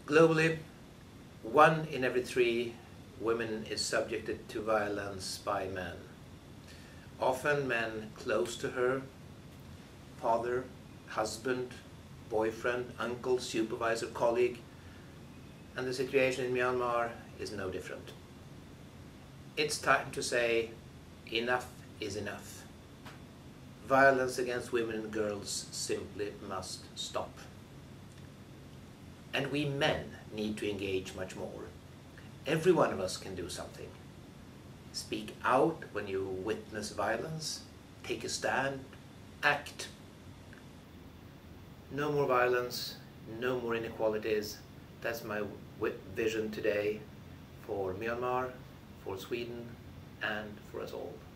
Globally, 1 in every 3 women is subjected to violence by men. Often men close to her, father, husband, boyfriend, uncle, supervisor, colleague, and the situation in Myanmar is no different. It's time to say enough is enough. Violence against women and girls simply must stop. And we men need to engage much more. Every one of us can do something. Speak out when you witness violence, take a stand, act. No more violence, no more inequalities. That's my vision today for Myanmar, for Sweden, and for us all.